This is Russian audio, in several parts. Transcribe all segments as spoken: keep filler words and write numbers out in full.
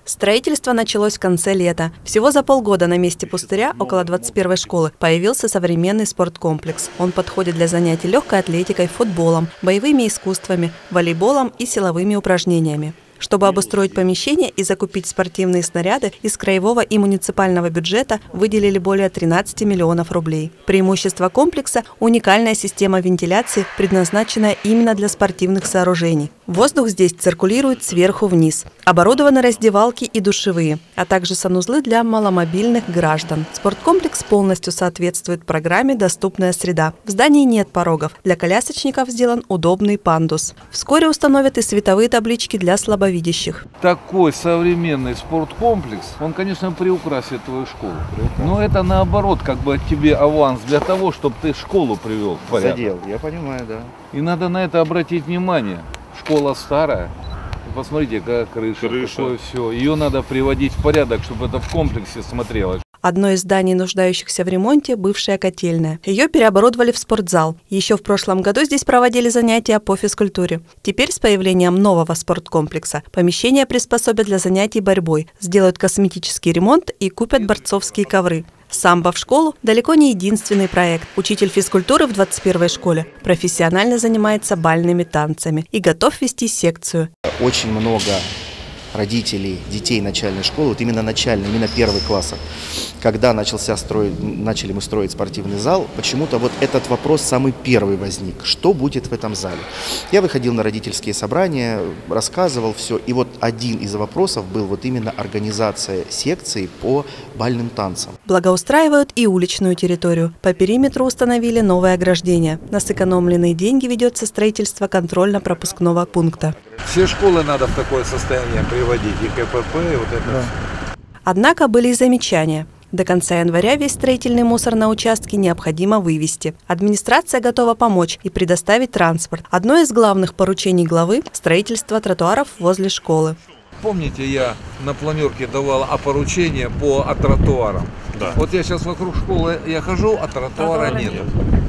Строительство началось в конце лета. Всего за полгода на месте пустыря, около двадцать первой школы, появился современный спорткомплекс. Он подходит для занятий легкой атлетикой, футболом, боевыми искусствами, волейболом и силовыми упражнениями. Чтобы обустроить помещение и закупить спортивные снаряды, из краевого и муниципального бюджета выделили более тринадцати миллионов рублей. Преимущество комплекса – уникальная система вентиляции, предназначенная именно для спортивных сооружений. Воздух здесь циркулирует сверху вниз. Оборудованы раздевалки и душевые, а также санузлы для маломобильных граждан. Спорткомплекс полностью соответствует программе «Доступная среда». В здании нет порогов. Для колясочников сделан удобный пандус. Вскоре установят и световые таблички для слабовидящих. Такой современный спорткомплекс, он, конечно, приукрасит твою школу. Но это наоборот, как бы тебе аванс для того, чтобы ты школу привел в порядок. Задел, я понимаю, да. И надо на это обратить внимание. Школа старая. Посмотрите, какая крыша, крыша. Какое все. Ее надо приводить в порядок, чтобы это в комплексе смотрелось. Одно из зданий, нуждающихся в ремонте, бывшая котельная. Ее переоборудовали в спортзал. Еще в прошлом году здесь проводили занятия по физкультуре. Теперь с появлением нового спорткомплекса помещение приспособят для занятий борьбой, сделают косметический ремонт и купят борцовские ковры. Самбо в школу – далеко не единственный проект. Учитель физкультуры в двадцать первой школе профессионально занимается бальными танцами и готов вести секцию. Очень много родителей, детей начальной школы, вот именно начальной, именно первых классов, когда начался строить, начали мы строить спортивный зал, почему-то вот этот вопрос самый первый возник. Что будет в этом зале? Я выходил на родительские собрания, рассказывал все, и вот один из вопросов был вот именно организация секции по бальным танцам. Благоустраивают и уличную территорию. По периметру установили новое ограждение. На сэкономленные деньги ведется строительство контрольно-пропускного пункта. Все школы надо в такое состояние приводить, и КПП, и вот это да. Все. Однако были и замечания. До конца января весь строительный мусор на участке необходимо вывести. Администрация готова помочь и предоставить транспорт. Одно из главных поручений главы – строительство тротуаров возле школы. Помните, я на планерке давал поручение по а тротуарам? Да. Вот я сейчас вокруг школы я хожу, а тротуара нет. нет.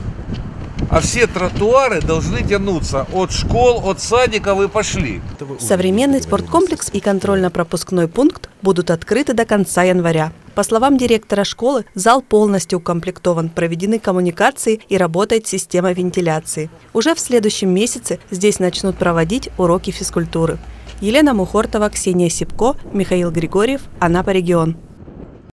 А все тротуары должны тянуться от школ, от садиков и пошли. Современный спорткомплекс и контрольно-пропускной пункт будут открыты до конца января. По словам директора школы, зал полностью укомплектован, проведены коммуникации и работает система вентиляции. Уже в следующем месяце здесь начнут проводить уроки физкультуры. Елена Мухортова, Ксения Сипко, Михаил Григорьев, Анапа регион.